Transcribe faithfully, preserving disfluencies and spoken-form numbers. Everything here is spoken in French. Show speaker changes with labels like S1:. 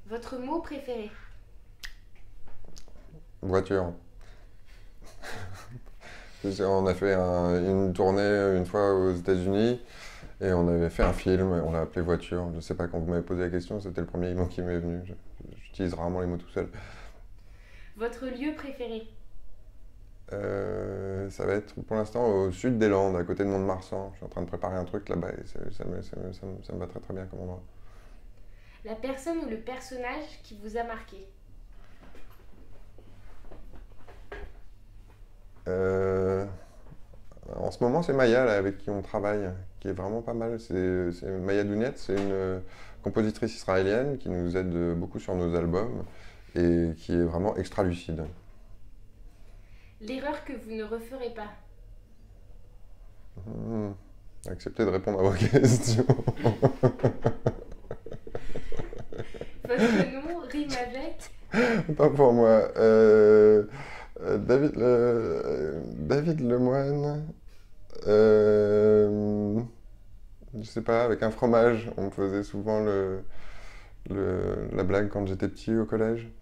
S1: Votre mot préféré?
S2: Voiture. On a fait un- une tournée une fois aux États-Unis et on avait fait un film, et on l'a appelé Voiture. Je sais pas, quand vous m'avez posé la question, c'était le premier mot qui m'est venu. Je- J'utilise rarement les mots tout seul.
S1: Votre lieu préféré?
S2: Euh, ça va être pour l'instant au sud des Landes, à côté de Mont-de-Marsan. Je suis en train de préparer un truc là-bas et ça, ça me, ça me- ça me- ça me va très très bien comme endroit.
S1: La personne ou le personnage qui vous a marqué?
S2: Euh, En ce moment, c'est Maya là, avec qui on travaille, qui est vraiment pas mal. C'est c'est Maya Douniat, c'est une euh, compositrice israélienne qui nous aide euh, beaucoup sur nos albums et qui est vraiment extra lucide.
S1: L'erreur que vous ne referez pas?
S2: Hmm. Acceptez de répondre à vos questions.
S1: Votre nom rime avec?
S2: Pas pour moi. Euh, euh, David, euh, David Lemoine. Euh, je sais pas, avec un fromage. On me faisait souvent le, le- la blague quand j'étais petit au collège.